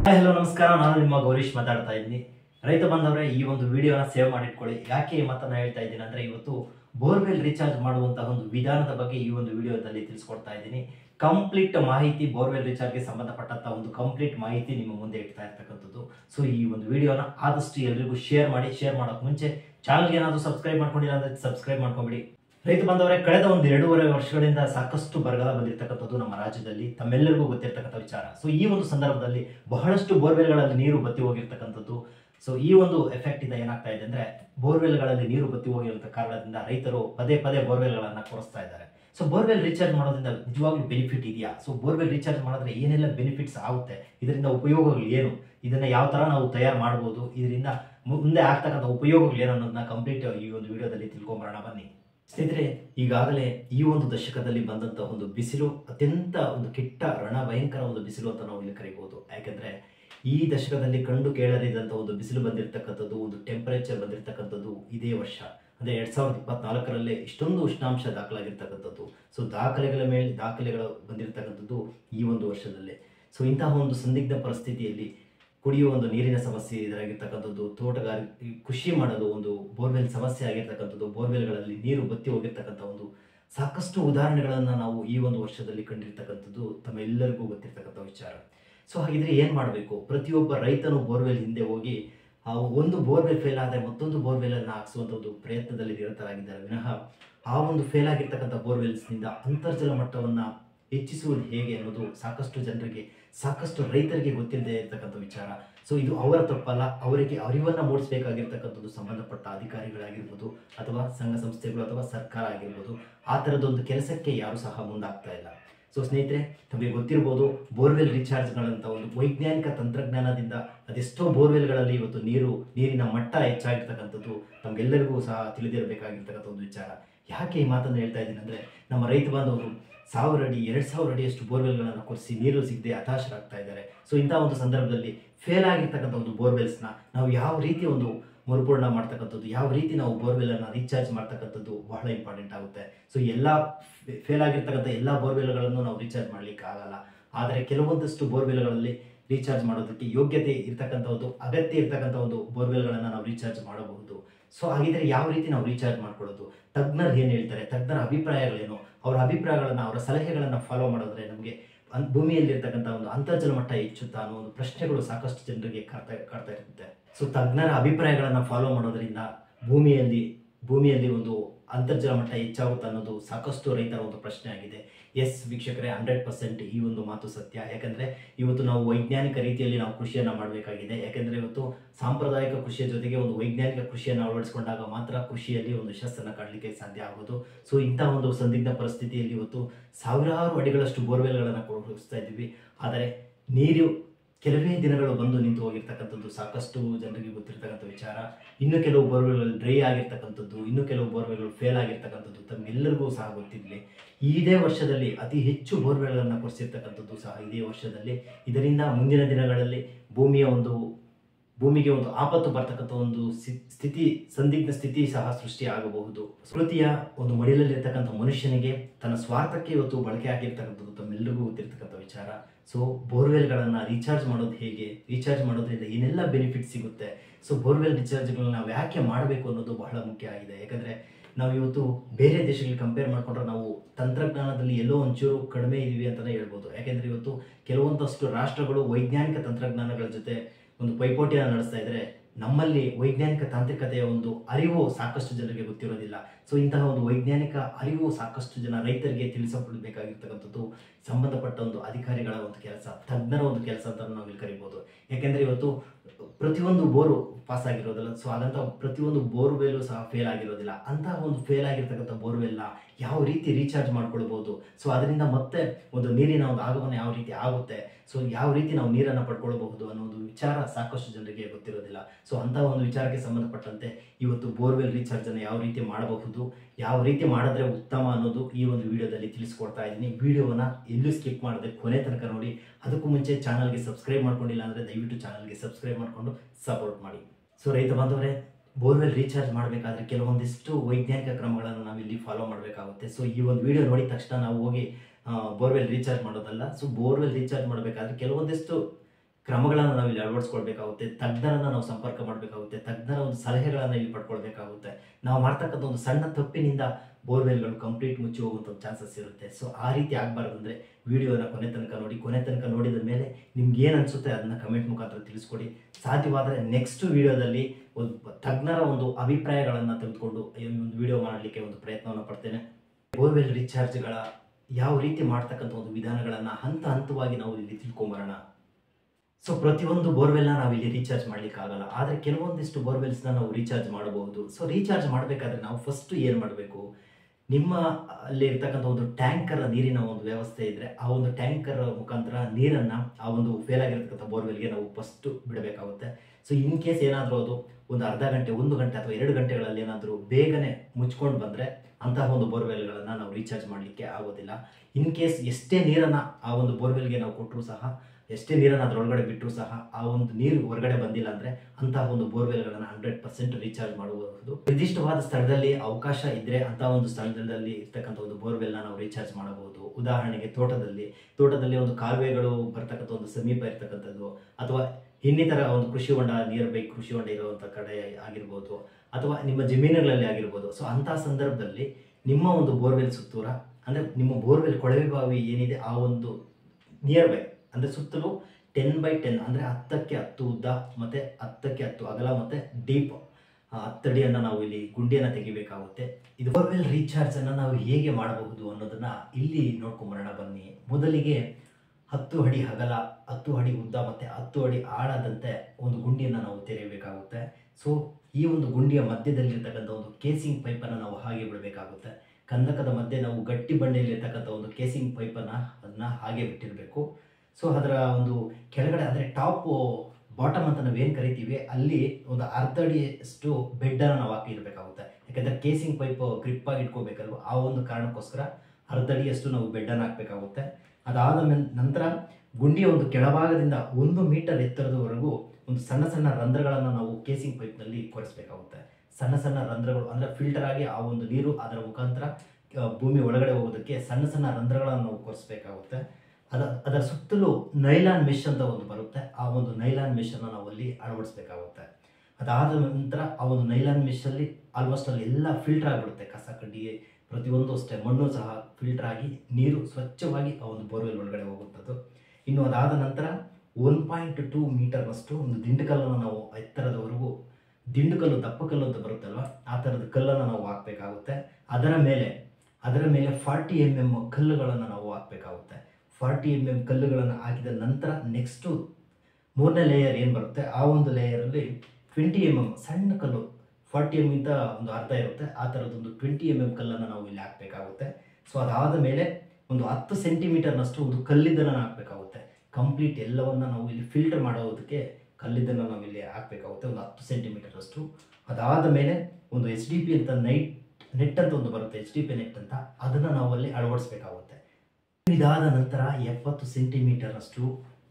Hello ನಮಸ್ಕಾರ, ನಾನು ನಿಮ್ಮ ಗೌರೀಶ್ ಮಾತಾಡ್ತಾ ಇದ್ದೀನಿ. ರೈತ ಬಂದವರೇ, ಈ ಒಂದು ವಿಡಿಯೋನ ಸೇವ್ ಮಾಡಿಟ್ಕೊಳ್ಳಿ. ಯಾಕೆ ಈ ಮಾತನ್ನ ಹೇಳ್ತಾ ಇದ್ದೀನಿ ಅಂದ್ರೆ, ಇವತ್ತು ಬೋರ್ವೆಲ್ ರೀಚಾರ್ಜ್ ಮಾಡುವಂತಹ ಒಂದು ವಿಧಾನದ ಬಗ್ಗೆ ಈ ಒಂದು ವಿಡಿಯೋದಲ್ಲಿ ತಿಳಿಸ್ಕೊಡ್ತಾ ಇದ್ದೀನಿ. ಕಂಪ್ಲೀಟ್ ಮಾಹಿತಿ, ಬೋರ್ವೆಲ್ ರೀಚಾರ್ಜ್ಗೆ ಸಂಬಂಧಪಟ್ಟಂತ ಒಂದು ಕಂಪ್ಲೀಟ್ ಮಾಹಿತಿ ನಿಮ್ಮ ಮುಂದೆ ಇಡ್ತಾ ಇರ್ತಕ್ಕಂಥದ್ದು. ಸೊ ಈ ಒಂದು ವಿಡಿಯೋನ ಆದಷ್ಟು ಎಲ್ರಿಗೂ ಶೇರ್ ಮಾಡಿ. ಶೇರ್ ಮಾಡೋಕೆ ಮುಂಚೆ ಚಾನಲ್ಗೆ ಏನಾದರೂ ಸಬ್ಸ್ಕ್ರೈಬ್ ಮಾಡ್ಕೊಂಡಿಲ್ಲ ಅಂದ್ರೆ ಸಬ್ಸ್ಕ್ರೈಬ್ ಮಾಡ್ಕೊಂಬಿಡಿ. ರೈತ ಬಂದವರೇ, ಕಳೆದ ಒಂದು 2.5 ವರ್ಷಗಳಿಂದ ಸಾಕಷ್ಟು ಬರಗಾಲ ಬಂದಿರತಕ್ಕಂಥದ್ದು ನಮ್ಮ ರಾಜ್ಯದಲ್ಲಿ ತಮ್ಮೆಲ್ಲರಿಗೂ ಗೊತ್ತಿರತಕ್ಕಂಥ ವಿಚಾರ. ಸೊ ಈ ಒಂದು ಸಂದರ್ಭದಲ್ಲಿ ಬಹಳಷ್ಟು ಬೋರ್ವೆಲ್ಗಳಲ್ಲಿ ನೀರು ಬತ್ತಿ ಹೋಗಿರ್ತಕ್ಕಂಥದ್ದು. ಸೊ ಈ ಒಂದು ಎಫೆಕ್ಟ್ ಇಂದ ಏನಾಗ್ತಾ ಇದೆ ಅಂದ್ರೆ, ಬೋರ್ವೆಲ್ಗಳಲ್ಲಿ ನೀರು ಬತ್ತಿ ಹೋಗಿರೋ ಕಾರಣದಿಂದ ರೈತರು ಪದೇ ಪದೇ ಬೋರ್ವೆಲ್ಗಳನ್ನ ಕೊರೆಸ್ತಾ ಇದ್ದಾರೆ. ಸೊ ಬೋರ್ವೆಲ್ ರೀಚಾರ್ಜ್ ಮಾಡೋದ್ರಿಂದ ನಿಜವಾಗ್ಲೂ ಬೆನಿಫಿಟ್ ಇದೆಯಾ? ಸೊ ಬೋರ್ವೆಲ್ ರೀಚಾರ್ಜ್ ಮಾಡಿದ್ರೆ ಏನೆಲ್ಲ ಬೆನಿಫಿಟ್ಸ್ ಆಗುತ್ತೆ, ಇದರಿಂದ ಉಪಯೋಗಗಳು ಏನು, ಇದನ್ನ ಯಾವ ತರ ನಾವು ತಯಾರು ಮಾಡಬಹುದು, ಇದರಿಂದ ಮುಂದೆ ಆಗ್ತಕ್ಕಂಥ ಉಪಯೋಗಗಳು ಏನು ಅನ್ನೋದನ್ನ ಕಂಪ್ಲೀಟ್ ಈ ಒಂದು ವಿಡಿಯೋದಲ್ಲಿ ತಿಳ್ಕೊಂಬರೋಣ ಬನ್ನಿ. ಸ್ನೇಹಿತರೆ, ಈಗಾಗಲೇ ಈ ಒಂದು ದಶಕದಲ್ಲಿ ಬಂದಂತಹ ಒಂದು ಬಿಸಿಲು ಅತ್ಯಂತ ಒಂದು ಕೆಟ್ಟ ಭಯಂಕರ ಒಂದು ಬಿಸಿಲು ಅಂತ ನಾವು ಇಲ್ಲಿ ಕರೀಬಹುದು. ಯಾಕಂದ್ರೆ ಈ ದಶಕದಲ್ಲಿ ಕಂಡು ಕೇಳರಿದಂತಹ ಒಂದು ಬಿಸಿಲು ಬಂದಿರತಕ್ಕಂಥದ್ದು, ಒಂದು ಟೆಂಪರೇಚರ್ ಬಂದಿರತಕ್ಕಂಥದ್ದು ಇದೇ ವರ್ಷ ಅಂದ್ರೆ 2024ರಲ್ಲೇ ಇಷ್ಟೊಂದು ಉಷ್ಣಾಂಶ ದಾಖಲಾಗಿರ್ತಕ್ಕಂಥದ್ದು. ಸೊ ದಾಖಲೆಗಳ ಮೇಲೆ ದಾಖಲೆಗಳು ಬಂದಿರತಕ್ಕಂಥದ್ದು ಈ ಒಂದು ವರ್ಷದಲ್ಲೇ. ಸೊ ಇಂತಹ ಒಂದು ಸಂದಿಗ್ಧ ಪರಿಸ್ಥಿತಿಯಲ್ಲಿ ಕುಡಿಯುವ ಒಂದು ನೀರಿನ ಸಮಸ್ಯೆ ಎದುರಾಗಿರ್ತಕ್ಕಂಥದ್ದು, ತೋಟಗಾರಿಕೆ ಕೃಷಿ ಮಾಡಲು ಒಂದು ಬೋರ್ವೆಲ್ ಸಮಸ್ಯೆ ಆಗಿರ್ತಕ್ಕಂಥದ್ದು, ಬೋರ್ವೆಲ್ಗಳಲ್ಲಿ ನೀರು ಬತ್ತಿ ಹೋಗಿರ್ತಕ್ಕಂಥ ಒಂದು ಸಾಕಷ್ಟು ಉದಾಹರಣೆಗಳನ್ನು ನಾವು ಈ ಒಂದು ವರ್ಷದಲ್ಲಿ ಕಂಡಿರ್ತಕ್ಕಂಥದ್ದು ತಮ್ಮೆಲ್ಲರಿಗೂ ಗೊತ್ತಿರ್ತಕ್ಕಂಥ ವಿಚಾರ. ಸೊ ಹಾಗಿದ್ರೆ ಏನು ಮಾಡಬೇಕು? ಪ್ರತಿಯೊಬ್ಬ ರೈತನು ಬೋರ್ವೆಲ್ ಹಿಂದೆ ಹೋಗಿ ಒಂದು ಬೋರ್ವೆಲ್ ಫೇಲ್ ಆದರೆ ಮತ್ತೊಂದು ಬೋರ್ವೆಲ್ ಅನ್ನು ಹಾಕ್ಸುವಂಥ ಒಂದು ಪ್ರಯತ್ನದಲ್ಲಿ ನಿರತರಾಗಿದ್ದಾರೆ ವಿನಃ ಆ ಒಂದು ಫೇಲ್ ಆಗಿರ್ತಕ್ಕಂಥ ಬೋರ್ವೆಲ್ಸ್ನಿಂದ ಅಂತರ್ಜಲ ಮಟ್ಟವನ್ನು ಹೆಚ್ಚಿಸುವುದು ಹೇಗೆ ಅನ್ನೋದು ಸಾಕಷ್ಟು ಜನರಿಗೆ, ಸಾಕಷ್ಟು ರೈತರಿಗೆ ಗೊತ್ತಿಲ್ಲದೆ ಇರತಕ್ಕಂಥ ವಿಚಾರ. ಸೊ ಇದು ಅವರ ತಪ್ಪಲ್ಲ, ಅವರಿಗೆ ಅರಿವನ್ನು ಮೂಡಿಸಬೇಕಾಗಿರ್ತಕ್ಕಂಥದ್ದು ಸಂಬಂಧಪಟ್ಟ ಅಧಿಕಾರಿಗಳಾಗಿರ್ಬೋದು, ಅಥವಾ ಸಂಘ ಸಂಸ್ಥೆಗಳು, ಅಥವಾ ಸರ್ಕಾರ ಆಗಿರ್ಬೋದು. ಆ ಥರದೊಂದು ಕೆಲಸಕ್ಕೆ ಯಾರು ಸಹ ಮುಂದಾಗ್ತಾ ಇಲ್ಲ. ಸೊ ಸ್ನೇಹಿತರೆ, ತಮಗೆ ಗೊತ್ತಿರ್ಬೋದು, ಬೋರ್ವೆಲ್ ರೀಚಾರ್ಜ್ಗಳಂತ ಒಂದು ವೈಜ್ಞಾನಿಕ ತಂತ್ರಜ್ಞಾನದಿಂದ ಅದೆಷ್ಟೋ ಬೋರ್ವೆಲ್ಗಳಲ್ಲಿ ಇವತ್ತು ನೀರಿನ ಮಟ್ಟ ಹೆಚ್ಚಾಗಿರ್ತಕ್ಕಂಥದ್ದು ತಮಗೆಲ್ಲರಿಗೂ ಸಹ ತಿಳಿದಿರಬೇಕಾಗಿರ್ತಕ್ಕಂಥ ಒಂದು ವಿಚಾರ. ಯಾಕೆ ಈ ಮಾತನ್ನು ಹೇಳ್ತಾ ಇದ್ದೀನಿ ಅಂದರೆ, ನಮ್ಮ ರೈತ ಬಾಂಧವರು 1000 ಅಡಿ 2000 ಅಡಿಯಷ್ಟು ಬೋರ್ವೆಲ್ಗಳನ್ನು ಕೊರೆಸಿ ನೀರು ಸಿಗದೆ ಹತಾಶರಾಗ್ತಾ ಇದ್ದಾರೆ. ಸೊ ಇಂಥ ಒಂದು ಸಂದರ್ಭದಲ್ಲಿ ಫೇಲ್ ಆಗಿರ್ತಕ್ಕಂಥ ಒಂದು ಬೋರ್ವೆಲ್ಸ್ನ ನಾವು ಯಾವ ರೀತಿ ಒಂದು ಮರುಪೂರ್ಣ ಮಾಡ್ತಕ್ಕಂಥದ್ದು, ಯಾವ ರೀತಿ ನಾವು ಬೋರ್ವೆಲನ್ನು ರೀಚಾರ್ಜ್ ಮಾಡ್ತಕ್ಕಂಥದ್ದು ಬಹಳ ಇಂಪಾರ್ಟೆಂಟ್ ಆಗುತ್ತೆ. ಸೊ ಎಲ್ಲ ಫೇಲ್ ಆಗಿರ್ತಕ್ಕಂಥ ಎಲ್ಲ ಬೋರ್ವೆಲ್ಗಳನ್ನು ನಾವು ರೀಚಾರ್ಜ್ ಮಾಡಲಿಕ್ಕೆ ಆಗಲ್ಲ. ಆದರೆ ಕೆಲವೊಂದಷ್ಟು ಬೋರ್ವೆಲ್ಗಳಲ್ಲಿ ರೀಚಾರ್ಜ್ ಮಾಡೋದಕ್ಕೆ ಯೋಗ್ಯತೆ ಇರ್ತಕ್ಕಂಥದ್ದು, ಅಗತ್ಯ ಇರ್ತಕ್ಕಂಥ ಒಂದು ಬೋರ್ವೆಲ್ಗಳನ್ನು ನಾವು ರೀಚಾರ್ಜ್ ಮಾಡಬಹುದು. ಸೊ ಹಾಗಿದ್ರೆ ಯಾವ ರೀತಿ ನಾವು ರೀಚಾರ್ಜ್ ಮಾಡ್ಕೊಳ್ಳೋದು? ತಜ್ಞರು ಏನು ಹೇಳ್ತಾರೆ, ತಜ್ಞರ ಅಭಿಪ್ರಾಯಗಳೇನು, ಅವರ ಅಭಿಪ್ರಾಯಗಳನ್ನು, ಅವರ ಸಲಹೆಗಳನ್ನು ಫಾಲೋ ಮಾಡಿದ್ರೆ ನಮಗೆ ಭೂಮಿಯಲ್ಲಿರ್ತಕ್ಕಂಥ ಒಂದು ಅಂತರ್ಜಲ ಮಟ್ಟ ಹೆಚ್ಚುತ್ತಾ ಅನ್ನೋ ಒಂದು ಪ್ರಶ್ನೆಗಳು ಸಾಕಷ್ಟು ಜನರಿಗೆ ಕಾಡ್ತಾ ಇರುತ್ತೆ. ಸೊ ತಜ್ಞರ ಅಭಿಪ್ರಾಯಗಳನ್ನು ಫಾಲೋ ಮಾಡೋದ್ರಿಂದ ಭೂಮಿಯಲ್ಲಿ ಒಂದು ಅಂತರ್ಜಲ ಮಟ್ಟ ಹೆಚ್ಚಾಗುತ್ತೆ ಅನ್ನೋದು ಸಾಕಷ್ಟು ರೈತರ ಒಂದು ಪ್ರಶ್ನೆ ಆಗಿದೆ. ಎಸ್ ವೀಕ್ಷಕರೇ, 100% ಈ ಒಂದು ಮಾತು ಸತ್ಯ. ಯಾಕಂದರೆ ಇವತ್ತು ನಾವು ವೈಜ್ಞಾನಿಕ ರೀತಿಯಲ್ಲಿ ನಾವು ಕೃಷಿಯನ್ನು ಮಾಡಬೇಕಾಗಿದೆ. ಯಾಕೆಂದರೆ ಇವತ್ತು ಸಾಂಪ್ರದಾಯಿಕ ಕೃಷಿಯ ಜೊತೆಗೆ ಒಂದು ವೈಜ್ಞಾನಿಕ ಕೃಷಿಯನ್ನು ಅಳವಡಿಸಿಕೊಂಡಾಗ ಮಾತ್ರ ಕೃಷಿಯಲ್ಲಿ ಒಂದು ಯಶಸ್ಸನ್ನು ಕಾಡಲಿಕ್ಕೆ ಸಾಧ್ಯ ಆಗೋದು. ಸೊ ಇಂತಹ ಒಂದು ಸಂದಿಗ್ಧ ಪರಿಸ್ಥಿತಿಯಲ್ಲಿ ಇವತ್ತು ಸಾವಿರಾರು ಅಡಿಗಳಷ್ಟು ಬೋರ್ವೆಲ್ಗಳನ್ನು ಕೊಡಿಸ್ತಾ ಇದ್ದೀವಿ. ಆದರೆ ನೀರು ಕೆಲವೇ ದಿನಗಳು ಬಂದು ನಿಂತು ಹೋಗಿರ್ತಕ್ಕಂಥದ್ದು ಸಾಕಷ್ಟು ಜನರಿಗೆ ಗೊತ್ತಿರ್ತಕ್ಕಂಥ ವಿಚಾರ. ಇನ್ನು ಕೆಲವು ಬೋರ್ವೆಲ್ಗಳು ಡ್ರೈ ಆಗಿರ್ತಕ್ಕಂಥದ್ದು, ಇನ್ನು ಕೆಲವು ಬೋರ್ವೆಲ್ಗಳು ಫೇಲ್ ಆಗಿರ್ತಕ್ಕಂಥದ್ದು ತಮ್ಮೆಲ್ಲರಿಗೂ ಸಹ ಗೊತ್ತಿರಲಿ. ಇದೇ ವರ್ಷದಲ್ಲಿ ಅತಿ ಹೆಚ್ಚು ಬೋರ್ವೆಲ್ಗಳನ್ನು ಕೊರೆಸಿರ್ತಕ್ಕಂಥದ್ದು ಸಹ ಇದೇ ವರ್ಷದಲ್ಲಿ. ಇದರಿಂದ ಮುಂದಿನ ದಿನಗಳಲ್ಲಿ ಭೂಮಿಗೆ ಒಂದು ಆಪತ್ತು ಬರ್ತಕ್ಕಂಥ ಒಂದು ಸಂದಿಗ್ಧ ಸ್ಥಿತಿ ಸಹ ಸೃಷ್ಟಿ ಆಗಬಹುದು. ಪ್ರಕೃತಿಯ ಒಂದು ಮಡಿಲಲ್ಲಿರ್ತಕ್ಕಂಥ ಮನುಷ್ಯನಿಗೆ ತನ್ನ ಸ್ವಾರ್ಥಕ್ಕೆ ಇವತ್ತು ಬಳಕೆ ಆಗಿರ್ತಕ್ಕಂಥದ್ದು ತಮ್ಮೆಲ್ಲರಿಗೂ ಗೊತ್ತಿರ್ತಕ್ಕಂಥ ವಿಚಾರ. ಸೊ ಬೋರ್ವೆಲ್ಗಳನ್ನು ರೀಚಾರ್ಜ್ ಮಾಡೋದು ಹೇಗೆ, ರೀಚಾರ್ಜ್ ಮಾಡೋದ್ರಿಂದ ಏನೆಲ್ಲ ಬೆನಿಫಿಟ್ ಸಿಗುತ್ತೆ, ಸೊ ಬೋರ್ವೆಲ್ ರೀಚಾರ್ಜ್ಗಳನ್ನ ನಾವು ಯಾಕೆ ಮಾಡಬೇಕು ಅನ್ನೋದು ಬಹಳ ಮುಖ್ಯ ಆಗಿದೆ. ಯಾಕಂದರೆ ನಾವು ಇವತ್ತು ಬೇರೆ ದೇಶಗಳಿಗೆ ಕಂಪೇರ್ ಮಾಡಿಕೊಂಡ್ರೆ ನಾವು ತಂತ್ರಜ್ಞಾನದಲ್ಲಿ ಎಲ್ಲೋ ಒಂಚೂರು ಕಡಿಮೆ ಇದೀವಿ ಅಂತಲೇ ಹೇಳ್ಬೋದು. ಯಾಕೆಂದರೆ ಇವತ್ತು ಕೆಲವೊಂದಷ್ಟು ರಾಷ್ಟ್ರಗಳು ವೈಜ್ಞಾನಿಕ ತಂತ್ರಜ್ಞಾನಗಳ ಜೊತೆ ಒಂದು ಪೈಪೋಟಿಯನ್ನು ನಡೆಸ್ತಾ ಇದ್ರೆ, ನಮ್ಮಲ್ಲಿ ವೈಜ್ಞಾನಿಕ ತಾಂತ್ರಿಕತೆಯ ಒಂದು ಅರಿವು ಸಾಕಷ್ಟು ಜನರಿಗೆ ಗೊತ್ತಿರೋದಿಲ್ಲ. ಸೊ ಇಂತಹ ಒಂದು ವೈಜ್ಞಾನಿಕ ಅರಿವು ಸಾಕಷ್ಟು ಜನ ರೈತರಿಗೆ ತಿಳಿಸಕೊಡ್ಬೇಕಾಗಿರ್ತಕ್ಕಂಥದ್ದು ಸಂಬಂಧಪಟ್ಟ ಒಂದು ಅಧಿಕಾರಿಗಳ ಒಂದು ಕೆಲಸ, ತಜ್ಞರ ಒಂದು ಕೆಲಸ ಅಂತ ನಾವು ಇಲ್ಲಿ ಕರಿಬೋದು. ಯಾಕೆಂದರೆ ಇವತ್ತು ಪ್ರತಿಯೊಂದು ಬೋರು ಪಾಸ್ ಆಗಿರೋದಿಲ್ಲ. ಸೊ ಹಾಗಂತ ಪ್ರತಿಯೊಂದು ಬೋರ್ವೆಲ್ಲು ಸಹ ಫೇಲ್ ಆಗಿರೋದಿಲ್ಲ. ಅಂತಹ ಒಂದು ಫೇಲ್ ಆಗಿರ್ತಕ್ಕಂಥ ಬೋರ್ವೆಲ್ನ ಯಾವ ರೀತಿ ರೀಚಾರ್ಜ್ ಮಾಡ್ಕೊಳ್ಬೋದು, ಸೊ ಅದರಿಂದ ಮತ್ತೆ ಒಂದು ನೀರಿನ ಒಂದು ಆಗಮನ ಯಾವ ರೀತಿ ಆಗುತ್ತೆ, ಸೊ ಯಾವ ರೀತಿ ನಾವು ನೀರನ್ನು ಪಡ್ಕೊಳ್ಬಹುದು ಅನ್ನೋದು ವಿಚಾರ ಸಾಕಷ್ಟು ಜನರಿಗೆ ಗೊತ್ತಿರೋದಿಲ್ಲ. ಸೊ ಅಂತಹ ಒಂದು ವಿಚಾರಕ್ಕೆ ಸಂಬಂಧಪಟ್ಟಂತೆ ಇವತ್ತು ಬೋರ್ವೆಲ್ ರೀಚಾರ್ಜನ್ನು ಯಾವ ರೀತಿ ಮಾಡಬಹುದು, ಯಾವ ರೀತಿ ಮಾಡಿದ್ರೆ ಉತ್ತಮ ಅನ್ನೋದು ಈ ಒಂದು ವಿಡಿಯೋದಲ್ಲಿ ತಿಳಿಸ್ಕೊಡ್ತಾ ಇದ್ದೀನಿ. ವಿಡಿಯೋವನ್ನು ಎಲ್ಲೂ ಸ್ಕಿಪ್ ಮಾಡದೆ ಕೊನೆ ತನಕ ನೋಡಿ. ಅದಕ್ಕೂ ಮುಂಚೆ ಚಾನಲ್ಗೆ ಸಬ್ಸ್ಕ್ರೈಬ್ ಮಾಡ್ಕೊಂಡಿಲ್ಲ ಅಂದರೆ ದಯವಿಟ್ಟು ಚಾನಲ್ಗೆ ಸಬ್ಸ್ಕ್ರೈಬ್ ಮಾಡಿಕೊಂಡು ಸಪೋರ್ಟ್ ಮಾಡಿ. ಸೊ ರೈತ ಬಾಂಧವರೇ, ಬೋರ್ವೆಲ್ ರೀಚಾರ್ಜ್ ಮಾಡಬೇಕಾದ್ರೆ ಕೆಲವೊಂದಿಷ್ಟು ವೈಜ್ಞಾನಿಕ ಕ್ರಮಗಳನ್ನು ನಾವು ಇಲ್ಲಿ ಫಾಲೋ ಮಾಡಬೇಕಾಗುತ್ತೆ. ಸೊ ಈ ಒಂದು ವಿಡಿಯೋ ನೋಡಿದ ತಕ್ಷಣ ನಾವು ಹೋಗಿ ಬೋರ್ವೆಲ್ ರೀಚಾರ್ಜ್ ಮಾಡೋದಲ್ಲ. ಸೊ ಬೋರ್ವೆಲ್ ರೀಚಾರ್ಜ್ ಮಾಡಬೇಕಾದ್ರೆ ಕೆಲವೊಂದಿಷ್ಟು ಕ್ರಮಗಳನ್ನು ನಾವು ಇಲ್ಲಿ ಅಳವಡಿಸ್ಕೊಳ್ಬೇಕಾಗುತ್ತೆ, ತಜ್ಞರನ್ನು ನಾವು ಸಂಪರ್ಕ ಮಾಡಬೇಕಾಗುತ್ತೆ, ತಜ್ಞರ ಒಂದು ಸಲಹೆಗಳನ್ನು ಇಲ್ಲಿ ಪಡ್ಕೊಳ್ಬೇಕಾಗುತ್ತೆ. ನಾವು ಮಾಡ್ತಕ್ಕಂಥ ಒಂದು ಸಣ್ಣ ತಪ್ಪಿನಿಂದ ಬೋರ್ವೆಲ್ಗಳು ಕಂಪ್ಲೀಟ್ ಮುಚ್ಚಿ ಹೋಗುವಂಥ ಚಾನ್ಸಸ್ ಇರುತ್ತೆ. ಸೊ ಆ ರೀತಿ ಆಗಬಾರ್ದು ಅಂದರೆ ವಿಡಿಯೋನ ಕೊನೆ ತನಕ ನೋಡಿದ ಮೇಲೆ ನಿಮ್ಗೆ ಏನು ಅನಿಸುತ್ತೆ ಅದನ್ನು ಕಮೆಂಟ್ ಮುಖಾಂತರ ತಿಳಿಸ್ಕೊಡಿ. ಸಾಧ್ಯವಾದರೆ ನೆಕ್ಸ್ಟ್ ವಿಡಿಯೋದಲ್ಲಿ ಒಂದು ತಜ್ಞರ ಒಂದು ಅಭಿಪ್ರಾಯಗಳನ್ನು ತೆಗೆದುಕೊಂಡು ಈ ಒಂದು ವಿಡಿಯೋ ಮಾಡಲಿಕ್ಕೆ ಒಂದು ಪ್ರಯತ್ನವನ್ನು ಪಡ್ತೇನೆ. ಬೋರ್ವೆಲ್ ರೀಚಾರ್ಜ್ಗಳ ಯಾವ ರೀತಿ ಮಾಡ್ತಕ್ಕಂಥ ಒಂದು ವಿಧಾನಗಳನ್ನು ಹಂತವಾಗಿ ನಾವು ಇಲ್ಲಿ ತಿಳ್ಕೊಂಬರೋಣ. ಸೊ ಪ್ರತಿಯೊಂದು ಬೋರ್ವೆಲ್ನ ನಾವು ಇಲ್ಲಿ ರೀಚಾರ್ಜ್ ಮಾಡ್ಲಿಕ್ಕೆ ಆಗಲ್ಲ, ಆದರೆ ಕೆಲವೊಂದಿಷ್ಟು ಬೋರ್ವೆಲ್ಸ್ನ ನಾವು ರೀಚಾರ್ಜ್ ಮಾಡಬಹುದು. ಸೊ ರೀಚಾರ್ಜ್ ಮಾಡಬೇಕಾದ್ರೆ ನಾವು ಫಸ್ಟ್ ಏನು ಮಾಡಬೇಕು, ನಿಮ್ಮ ಅಲ್ಲಿ ಇರ್ತಕ್ಕಂಥ ಒಂದು ಟ್ಯಾಂಕರ್ ನೀರಿನ ಒಂದು ವ್ಯವಸ್ಥೆ ಇದ್ದರೆ ಆ ಒಂದು ಟ್ಯಾಂಕರ್ ಮುಖಾಂತರ ನೀರನ್ನು ಆ ಒಂದು ಫೇಲ್ ಆಗಿರ್ತಕ್ಕಂಥ ಬೋರ್ವೆಲ್ಗೆ ನಾವು ಫಸ್ಟ್ ಬಿಡಬೇಕಾಗುತ್ತೆ. ಸೊ ಇನ್ ಕೇಸ್ ಏನಾದರೂ ಅದು ಒಂದು ಅರ್ಧ ಗಂಟೆ, 1 ಗಂಟೆ ಅಥವಾ 2 ಗಂಟೆಗಳಲ್ಲಿ ಏನಾದರೂ ಬೇಗನೆ ಮುಚ್ಕೊಂಡು ಬಂದರೆ ಅಂತಹ ಒಂದು ಬೋರ್ವೆಲ್ಗಳನ್ನು ನಾವು ರೀಚಾರ್ಜ್ ಮಾಡಲಿಕ್ಕೆ ಆಗೋದಿಲ್ಲ. ಇನ್ ಕೇಸ್ ಎಷ್ಟೇ ನೀರನ್ನು ಆ ಒಂದು ಬೋರ್ವೆಲ್ಗೆ ನಾವು ಕೊಟ್ಟರೂ ಸಹ, ಎಷ್ಟೇ ನೀರನ್ನು ಅದರೊಳಗಡೆ ಬಿಟ್ಟರೂ ಸಹ ಆ ಒಂದು ನೀರು ಹೊರಗಡೆ ಬಂದಿಲ್ಲ ಅಂದರೆ ಅಂತಹ ಒಂದು ಬೋರ್ವೆಲ್ಗಳನ್ನು 100% ರೀಚಾರ್ಜ್ ಮಾಡಬಹುದು. ನಿರ್ದಿಷ್ಟವಾದ ಸ್ಥಳದಲ್ಲಿ ಅವಕಾಶ ಇದ್ದರೆ ಅಂತಹ ಒಂದು ಸ್ಥಳದಲ್ಲಿ ಇರ್ತಕ್ಕಂಥ ಒಂದು ಬೋರ್ವೆಲ್ನ ನಾವು ರೀಚಾರ್ಜ್ ಮಾಡಬಹುದು. ಉದಾಹರಣೆಗೆ ತೋಟದಲ್ಲಿ ಒಂದು ಕಾಲುವೆಗಳು ಬರ್ತಕ್ಕಂಥ ಒಂದು ಸಮೀಪ ಇರ್ತಕ್ಕಂಥದ್ದು, ಅಥವಾ ಇನ್ನಿತರ ಒಂದು ಕೃಷಿ ಹೊಂಡ, ನಿಯರ್ ಬೈ ಕೃಷಿ ಹೊಂಡ ಇರುವಂಥ ಕಡೆ ಆಗಿರ್ಬೋದು, ಅಥವಾ ನಿಮ್ಮ ಜಮೀನುಗಳಲ್ಲಿ ಆಗಿರ್ಬೋದು. ಸೊ ಅಂತಹ ಸಂದರ್ಭದಲ್ಲಿ ನಿಮ್ಮ ಒಂದು ಬೋರ್ವೆಲ್ ಸುತ್ತೂರ ಅಂದರೆ ನಿಮ್ಮ ಬೋರ್ವೆಲ್ ಕೊಳವೆ ಬಾವಿ ಏನಿದೆ ಆ ಒಂದು ನಿಯರ್ ಬೈ ಅಂದರೆ ಸುತ್ತಲೂ 10x10 ಅಂದರೆ 10ಕ್ಕೆ 10 ಉದ್ದ ಮತ್ತು 10ಕ್ಕೆ 10 ಅಗಲ ಮತ್ತು ಡೀಪ್ 10 ಅಡಿಯನ್ನು ನಾವು ಇಲ್ಲಿ ಗುಂಡಿಯನ್ನು ತೆಗಿಬೇಕಾಗುತ್ತೆ. ಇದು ಬೋರ್ವೆಲ್ ರೀಚಾರ್ಜನ್ನು ನಾವು ಹೇಗೆ ಮಾಡಬಹುದು ಅನ್ನೋದನ್ನು ಇಲ್ಲಿ ನೋಡ್ಕೊಂಬರೋಣ ಬನ್ನಿ. ಮೊದಲಿಗೆ 10 ಅಡಿ ಅಗಲ, 10 ಅಡಿ ಉದ್ದ ಮತ್ತು 10 ಅಡಿ ಆಳದಂತೆ ಒಂದು ಗುಂಡಿಯನ್ನು ನಾವು ತೆರೆಯಬೇಕಾಗುತ್ತೆ. ಸೊ ಈ ಒಂದು ಗುಂಡಿಯ ಮಧ್ಯದಲ್ಲಿರ್ತಕ್ಕಂಥ ಒಂದು ಕೇಸಿಂಗ್ ಪೈಪನ್ನು ನಾವು ಹಾಗೆ ಬಿಡಬೇಕಾಗುತ್ತೆ. ಕಂದಕದ ಮಧ್ಯೆ ನಾವು ಗಟ್ಟಿ ಬಂಡೆಯಲ್ಲಿರ್ತಕ್ಕಂಥ ಒಂದು ಕೇಸಿಂಗ್ ಪೈಪನ್ನು ಅದನ್ನು ಹಾಗೆ ಬಿಟ್ಟಿರಬೇಕು. ಸೊ ಅದರ ಒಂದು ಕೆಳಗಡೆ ಅಂದರೆ ಬಾಟಮ್ ಅಂತ ನಾವೇನು ಕರಿತೀವಿ ಅಲ್ಲಿ ಒಂದು ಅರ್ಧ ಅಡಿಯಷ್ಟು ಬೆಡ್ಡನ್ನು ನಾವು ಹಾಕಿರಬೇಕಾಗುತ್ತೆ. ಯಾಕಂದರೆ ಕೇಸಿಂಗ್ ಪೈಪ್ ಗ್ರಿಪ್ಪಾಗಿ ಇಟ್ಕೋಬೇಕಲ್ವ, ಆ ಒಂದು ಕಾರಣಕ್ಕೋಸ್ಕರ ಅರ್ಧ ಅಡಿಯಷ್ಟು ನಾವು ಬೆಡ್ಡನ್ನು ಹಾಕಬೇಕಾಗುತ್ತೆ. ಅದಾದ ನಂತರ ಗುಂಡಿಯ ಒಂದು ಕೆಳಭಾಗದಿಂದ 1 ಮೀಟರ್ ಎತ್ತರದವರೆಗೂ ಒಂದು ಸಣ್ಣ ರಂಧ್ರಗಳನ್ನು ನಾವು ಕೇಸಿಂಗ್ ಪೈಪ್ನಲ್ಲಿ ಕೊರೆಸಬೇಕಾಗುತ್ತೆ. ಸಣ್ಣ ರಂಧ್ರಗಳು ಅಂದರೆ ಫಿಲ್ಟರ್ ಆಗಿ ಆ ಒಂದು ನೀರು ಅದರ ಮುಖಾಂತರ ಭೂಮಿ ಒಳಗಡೆ ಹೋಗೋದಕ್ಕೆ ಸಣ್ಣ ರಂಧ್ರಗಳನ್ನು ನಾವು ಕೊರೆಸಬೇಕಾಗುತ್ತೆ. ಅದರ ಸುತ್ತಲೂ ನೈಲಾನ್ ಮೆಶ್ ಅಂತ ಒಂದು ಬರುತ್ತೆ, ಆ ಒಂದು ನೈಲಾನ್ ಮೆಶನ್ನು ನಾವು ಅಲ್ಲಿ ಅಳವಡಿಸ್ಬೇಕಾಗುತ್ತೆ. ಅದಾದ ನಂತರ ಆ ಒಂದು ನೈಲಾನ್ ಮೆಶಲ್ಲಿ ಆಲ್ಮೋಸ್ಟ್ ಅಲ್ಲಿ ಎಲ್ಲ ಫಿಲ್ಟರ್ ಆಗಿಬಿಡುತ್ತೆ, ಕಸ ಕಡ್ಡಿ ಪ್ರತಿಯೊಂದು ಅಷ್ಟೇ, ಮಣ್ಣು ಸಹ ಫಿಲ್ಟರ್ ಆಗಿ ನೀರು ಸ್ವಚ್ಛವಾಗಿ ಆ ಒಂದು ಬೋರ್ವೆಲ್ ಒಳಗಡೆ ಹೋಗುತ್ತದೆ. ಇನ್ನು ಅದಾದ ನಂತರ 1.2 ಮೀಟರ್ನಷ್ಟು ಒಂದು ದಿಂಡುಕಲ್ಲನ್ನು ನಾವು ಎತ್ತರದವರೆಗೂ, ದಿಂಡುಕಲ್ಲು ದಪ್ಪಕಲ್ಲು ಅಂತ ಬರುತ್ತಲ್ವ ಆ ಥರದ ಕಲ್ಲನ್ನು ನಾವು ಹಾಕಬೇಕಾಗುತ್ತೆ. ಅದರ ಮೇಲೆ 40 mm ಕಲ್ಲುಗಳನ್ನು ನಾವು ಹಾಕಬೇಕಾಗುತ್ತೆ. 40 mm ಕಲ್ಲುಗಳನ್ನು ಹಾಕಿದ ನಂತರ ನೆಕ್ಸ್ಟು 3ನೇ ಲೇಯರ್ ಏನು ಬರುತ್ತೆ ಆ ಒಂದು ಲೇಯರಲ್ಲಿ 20 mm ಸಣ್ಣ ಕಲ್ಲು, 40 mm ಇಂದ ಒಂದು ಅರ್ಧ ಇರುತ್ತೆ, ಆ ಥರದೊಂದು 20 mm ಕಲ್ಲನ್ನು ನಾವು ಇಲ್ಲಿ ಹಾಕಬೇಕಾಗುತ್ತೆ. ಸೊ ಅದಾದ ಮೇಲೆ ಒಂದು 10 ಸೆಂಟಿಮೀಟರ್ನಷ್ಟು ಒಂದು ಕಲ್ಲಿದ್ದನ್ನು ಹಾಕಬೇಕಾಗುತ್ತೆ. ಕಂಪ್ಲೀಟ್ ಎಲ್ಲವನ್ನು ನಾವು ಇಲ್ಲಿ ಫಿಲ್ಟರ್ ಮಾಡೋದಕ್ಕೆ ಕಲ್ಲಿದ್ದನ್ನು ನಾವು ಇಲ್ಲಿ ಹಾಕಬೇಕಾಗುತ್ತೆ, ಒಂದು 10 ಸೆಂಟಿಮೀಟರಷ್ಟು. ಅದಾದ ಮೇಲೆ ಒಂದು HDP ಅಂತ ನೆಟ್ ಅಂತ ಒಂದು ಬರುತ್ತೆ, HDP ನೆಟ್ ಅಂತ, ಅದನ್ನು ನಾವು ಅಲ್ಲಿ ಅಳವಡಿಸ್ಬೇಕಾಗುತ್ತೆ. ಇದಾದ ನಂತರ 70 ಸೆಂಟಿಮೀಟರ್ನಷ್ಟು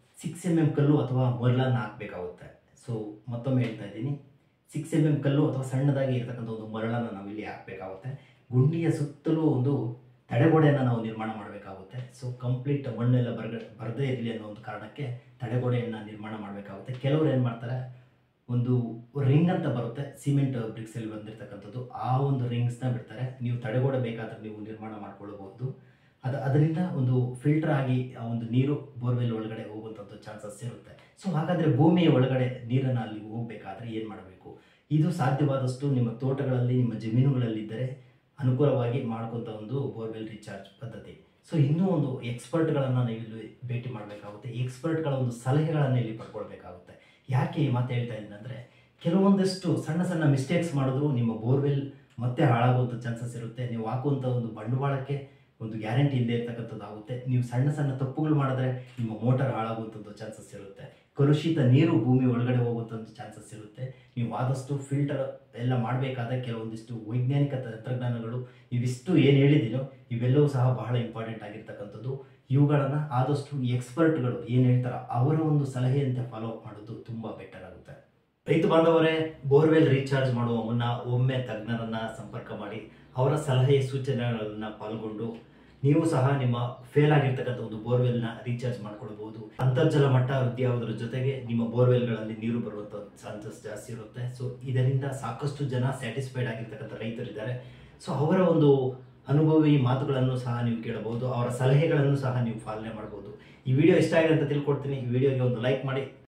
6 mm ಕಲ್ಲು ಅಥವಾ ಮರಳನ್ನು ಹಾಕಬೇಕಾಗುತ್ತೆ. ಸೊ ಮತ್ತೊಮ್ಮೆ ಹೇಳ್ತಾ ಇದ್ದೀನಿ, 6 mm ಕಲ್ಲು ಅಥವಾ ಸಣ್ಣದಾಗಿ ಇರತಕ್ಕಂಥ ಒಂದು ಮರಳನ್ನು ನಾವು ಇಲ್ಲಿ ಹಾಕಬೇಕಾಗುತ್ತೆ. ಗುಂಡಿಯ ಸುತ್ತಲೂ ಒಂದು ತಡೆಗೋಡೆಯನ್ನು ನಾವು ನಿರ್ಮಾಣ ಮಾಡಬೇಕಾಗುತ್ತೆ. ಸೊ ಕಂಪ್ಲೀಟ್ ಮಣ್ಣೆಲ್ಲ ಬರದೇ ಇರಲಿ ಅನ್ನೋ ಒಂದು ಕಾರಣಕ್ಕೆ ತಡೆಗೋಡೆಯನ್ನು ನಿರ್ಮಾಣ ಮಾಡಬೇಕಾಗುತ್ತೆ. ಕೆಲವರು ಏನು ಮಾಡ್ತಾರೆ, ಒಂದು ರಿಂಗ್ ಅಂತ ಬರುತ್ತೆ, ಸಿಮೆಂಟ್ ಬ್ರಿಕ್ಸಲ್ಲಿ ಬಂದಿರತಕ್ಕಂಥದ್ದು, ಆ ಒಂದು ರಿಂಗ್ಸ್ನ ಬಿಡ್ತಾರೆ. ನೀವು ತಡೆಗೋಡೆ ಬೇಕಾದರೆ ನೀವು ನಿರ್ಮಾಣ ಮಾಡ್ಕೊಳ್ಬಹುದು. ಅದರಿಂದ ಒಂದು ಫಿಲ್ಟರ್ ಆಗಿ ಆ ಒಂದು ನೀರು ಬೋರ್ವೆಲ್ ಒಳಗಡೆ ಹೋಗುವಂಥದ್ದು ಚಾನ್ಸಸ್ ಇರುತ್ತೆ. ಸೊ ಹಾಗಾದರೆ ಭೂಮಿಯ ಒಳಗಡೆ ನೀರನ್ನು ಅಲ್ಲಿ ಹೋಗಬೇಕಾದ್ರೆ ಏನು ಮಾಡಬೇಕು? ಇದು ಸಾಧ್ಯವಾದಷ್ಟು ನಿಮ್ಮ ತೋಟಗಳಲ್ಲಿ, ನಿಮ್ಮ ಜಮೀನುಗಳಲ್ಲಿದ್ದರೆ ಅನುಕೂಲವಾಗಿ ಮಾಡ್ಕೊತ ಒಂದು ಬೋರ್ವೆಲ್ ರೀಚಾರ್ಜ್ ಪದ್ಧತಿ. ಸೊ ಇನ್ನೂ ಒಂದು ಎಕ್ಸ್ಪರ್ಟ್ಗಳನ್ನು ನೀವು ಇಲ್ಲಿ ಭೇಟಿ ಮಾಡಬೇಕಾಗುತ್ತೆ, ಎಕ್ಸ್ಪರ್ಟ್ಗಳ ಒಂದು ಸಲಹೆಗಳನ್ನು ಇಲ್ಲಿ ಪಡ್ಕೊಳ್ಬೇಕಾಗುತ್ತೆ. ಯಾಕೆ ಈ ಮಾತು ಹೇಳ್ತಾ ಇದ್ದೀನಿ ಅಂದರೆ, ಕೆಲವೊಂದಷ್ಟು ಸಣ್ಣ ಮಿಸ್ಟೇಕ್ಸ್ ಮಾಡಿದ್ರು ನಿಮ್ಮ ಬೋರ್ವೆಲ್ ಮತ್ತೆ ಹಾಳಾಗುವಂಥ ಚಾನ್ಸಸ್ ಇರುತ್ತೆ. ನೀವು ಹಾಕುವಂಥ ಒಂದು ಬಂಡವಾಳಕ್ಕೆ ಒಂದು ಗ್ಯಾರಂಟಿ ಇಲ್ಲದೆ ಇರ್ತಕ್ಕಂಥದ್ದು ಆಗುತ್ತೆ. ನೀವು ಸಣ್ಣ ತಪ್ಪುಗಳು ಮಾಡಿದ್ರೆ ನಿಮ್ಮ ಮೋಟಾರ್ ಹಾಳಾಗುವಂಥದ್ದು ಚಾನ್ಸಸ್ ಇರುತ್ತೆ. ಕಲುಷಿತ ನೀರು ಭೂಮಿ ಒಳಗಡೆ ಹೋಗುವಂಥದ್ದು ಚಾನ್ಸಸ್ ಇರುತ್ತೆ. ನೀವು ಆದಷ್ಟು ಫಿಲ್ಟರ್ ಎಲ್ಲ ಮಾಡಬೇಕಾದ್ರೆ ಕೆಲವೊಂದಿಷ್ಟು ವೈಜ್ಞಾನಿಕ ತಂತ್ರಜ್ಞಾನಗಳು ಇವಿಷ್ಟು ಏನು ಹೇಳಿದ್ದೀನೋ ಇವೆಲ್ಲವೂ ಸಹ ಬಹಳ ಇಂಪಾರ್ಟೆಂಟ್ ಆಗಿರ್ತಕ್ಕಂಥದ್ದು. ಇವುಗಳನ್ನು ಆದಷ್ಟು ಎಕ್ಸ್ಪರ್ಟ್ಗಳು ಏನು ಹೇಳ್ತಾರೋ ಅವರ ಒಂದು ಸಲಹೆಯಂತೆ ಫಾಲೋ ಅಪ್ ಮಾಡೋದು ತುಂಬ ಬೆಟರ್ ಆಗುತ್ತೆ. ರೈತ ಬಾಂಧವರೇ, ಬೋರ್ವೆಲ್ ರೀಚಾರ್ಜ್ ಮಾಡುವ ಮುನ್ನ ಒಮ್ಮೆ ತಜ್ಞರನ್ನು ಸಂಪರ್ಕ ಮಾಡಿ ಅವರ ಸಲಹೆ ಸೂಚನೆಗಳನ್ನು ಪಾಲ್ಗೊಂಡು ನೀವು ಸಹ ನಿಮ್ಮ ಫೇಲ್ ಆಗಿರ್ತಕ್ಕಂಥ ಒಂದು ಬೋರ್ವೆಲ್ನ ರೀಚಾರ್ಜ್ ಮಾಡ್ಕೊಳ್ಬಹುದು. ಅಂತರ್ಜಲ ಮಟ್ಟ ವೃದ್ಧಿ ಆಗೋದ್ರ ಜೊತೆಗೆ ನಿಮ್ಮ ಬೋರ್ವೆಲ್ಗಳಲ್ಲಿ ನೀರು ಬರುವಂಥ ಚಾನ್ಸಸ್ ಜಾಸ್ತಿ ಇರುತ್ತೆ. ಸೊ ಇದರಿಂದ ಸಾಕಷ್ಟು ಜನ ಸ್ಯಾಟಿಸ್ಫೈಡ್ ಆಗಿರ್ತಕ್ಕಂಥ ರೈತರಿದ್ದಾರೆ. ಸೊ ಅವರ ಒಂದು ಅನುಭವಿ ಮಾತುಗಳನ್ನು ಸಹ ನೀವು ಕೇಳಬಹುದು, ಅವರ ಸಲಹೆಗಳನ್ನು ಸಹ ನೀವು ಪಾಲನೆ ಮಾಡಬಹುದು. ಈ ವಿಡಿಯೋ ಇಷ್ಟ ಆಗಿದೆ ಅಂತ ತಿಳ್ಕೊಡ್ತೀನಿ. ಈ ವಿಡಿಯೋಗೆ ಒಂದು ಲೈಕ್ ಮಾಡಿ.